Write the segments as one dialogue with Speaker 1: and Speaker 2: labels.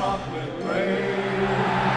Speaker 1: chocolate rain.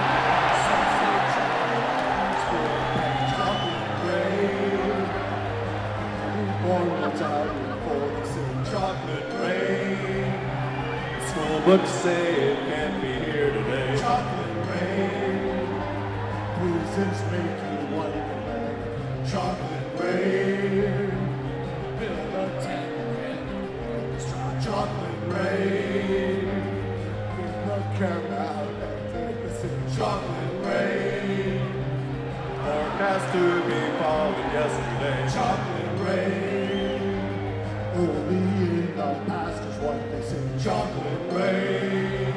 Speaker 1: Chocolate rain. Born once out before they say chocolate rain. The school books say it can't be here today. Chocolate rain. Blizzards make you want to bag. Chocolate rain. Build a tent and chocolate rain. With no care out and chocolate rain. Forecast to be falling yesterday. Chocolate rain. Only in the past is what they say. Chocolate rain.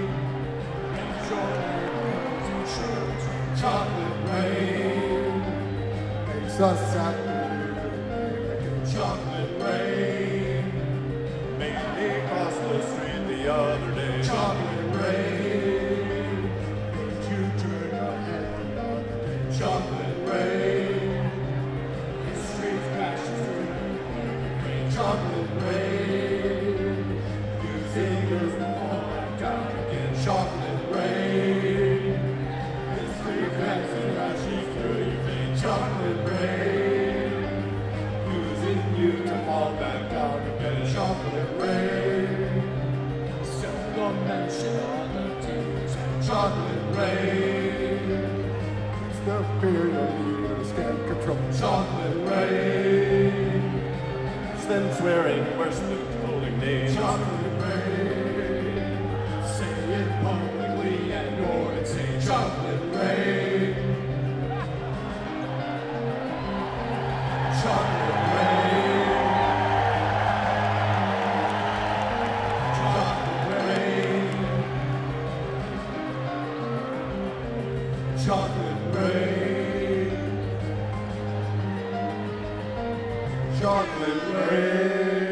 Speaker 1: Chocolate rain. Makes us happy. Chocolate rain. Made me cross the street the other day. Chocolate rain. Made you turn your head the other day. Chocolate rain. History crashes through rain. Chocolate rain. You fingers will fall back out again. Chocolate rain. History crashes through your veins. Chocolate rain. Using you to fall back out again. Chocolate rain. Seldom mention on the tears. Chocolate rain. It's the fear your leaders can't control. Chocolate rain. It's them swearing worse than calling names. Chocolate rain. Say it publicly and you're insane. Chocolate rain. Chocolate rain. Chocolate rain. Chocolate rain. Chocolate rain.